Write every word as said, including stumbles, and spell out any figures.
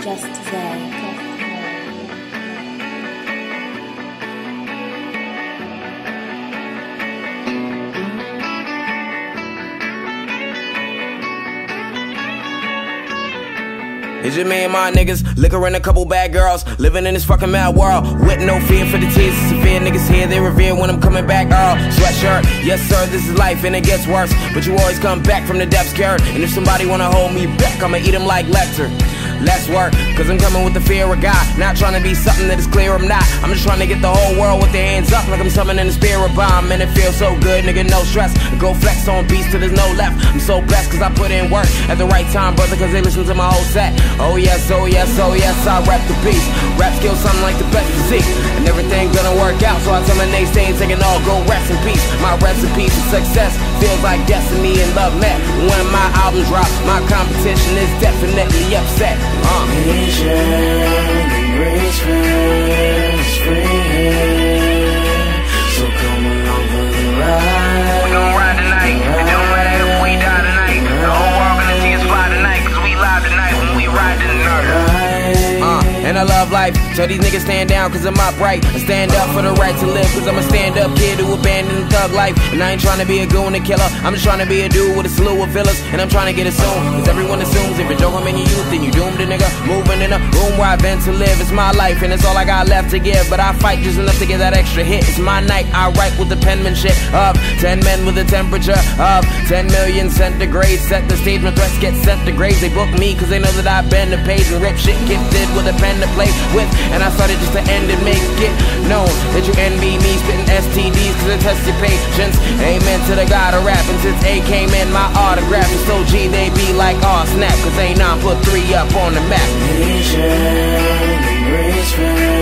Just today. It's just me and my niggas, liquor and a couple bad girls, living in this fucking mad world, with no fear for the tears. Severe niggas here, they revere when I'm coming back. Earl, sweatshirt, yes sir, this is life and it gets worse, but you always come back from the depths scared. And if somebody wanna hold me back, I'ma eat him like Lecter. Less work, cause I'm coming with the fear of God. Not trying to be something that is clear I'm not. I'm just trying to get the whole world with their hands up, like I'm summoning the spirit bomb. And it feels so good, nigga, no stress. Go flex on beats till there's no left. I'm so blessed cause I put in work at the right time, brother, cause they listen to my whole set. Oh yes, oh yes, oh yes, I rap the beast. Rap skills something like the best physique, and everything's gonna work out. So I tell my naysays they can all go rest in peace. My recipe for success feels like destiny and love met. When my albums drop, my competition is definitely upset. Uh. Vision, embrace is free here. So come along for the ride. We gon' ride tonight, it don't matter if we die tonight. The whole world gonna see us fly tonight, cause we live tonight when we ride tonight. Uh, and I love life, so these niggas stand down cause I'm upright. I stand up for the right to live, cause I'm a stand up kid who abandoned thug life. And I ain't trying to be a goon and killer, I'm just trying to be a dude with a slew of villas. And I'm trying to get it soon, cause everyone assumes if you don't come in your youth, then you doomed a nigga. Moving in a room where I've been to live, it's my life and it's all I got left to give. But I fight just enough to get that extra hit. It's my night, I write with the penmanship of ten men with a temperature of ten million centigrade. Set the stage when threats get sent to graves. They book me cause they know that I've been the page and rip shit gifted with a pen to play with. And I started just to end and make it known that you envy me spitting S T Ds cause it tests your patience. Amen to the god of rap. And since A came in, my autograph is so G they be like, aw snap, cause ain't none put three up on the map. Vision, embrace